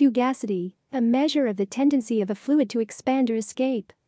Fugacity, a measure of the tendency of a fluid to expand or escape.